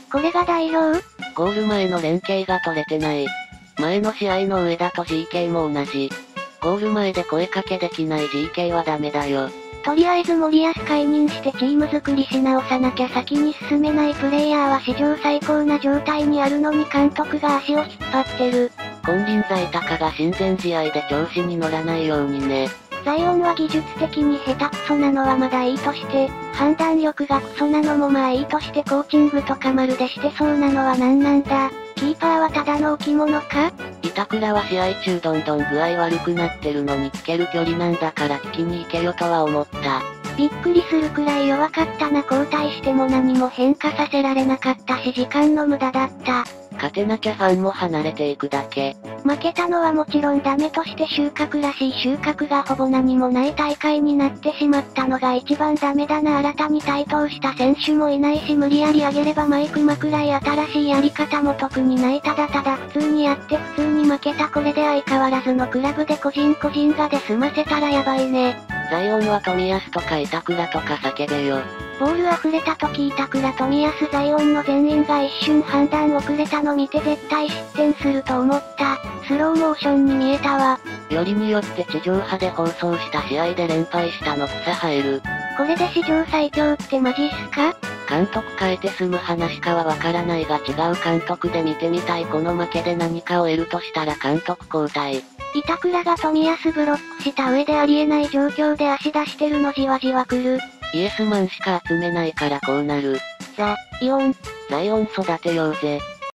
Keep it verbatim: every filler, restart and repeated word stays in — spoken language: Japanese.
これが代表？ ゴール前の連携が取れてない。前の試合の上田と ジーケー も同じ。ゴール前で声かけできない ジーケー はダメだよ。 とりあえず森保解任してチーム作りし直さなきゃ先に進めないプレイヤーは史上最高な状態にあるのに監督が足を引っ張ってる。 金輪際高が親善試合で調子に乗らないようにね。 ザイオンは技術的に下手くそなのはまだいいとして、判断力がクソなのもまあいいとしてコーチングとかまるでしてそうなのは何なんだ。キーパーはただの置物か？ 板倉は試合中どんどん具合悪くなってるのに聞ける距離なんだから聞きに行けよとは思った。 びっくりするくらい弱かったな。交代しても何も変化させられなかったし時間の無駄だった。 勝てなきゃファンも離れていくだけ。 負けたのはもちろんダメとして収穫らしい収穫がほぼ何もない大会になってしまったのが一番ダメだな。新たに台頭した選手もいないし無理やり上げればマイクマくらい新しいやり方も特にない。ただただ普通にやって普通に負けた。これで相変わらずのクラブで個人個人がで済ませたらやばいね。 ザイオンは冨安とか板倉とか叫べよ。 ボール溢れた時板倉冨安ザイオンの全員が一瞬判断遅れたの見て絶対失点すると思った。スローモーションに見えたわ。 よりによって地上波で放送した試合で連敗したの草生える。 これで史上最強ってマジっすか？ 監督変えて済む話かはわからないが違う監督で見てみたい。この負けで何かを得るとしたら監督交代。 板倉が冨安ブロックした上でありえない状況で足出してるのじわじわ来る。 イエスマンしか集めないからこうなる。 ザイオン。 ザイオン育てようぜ。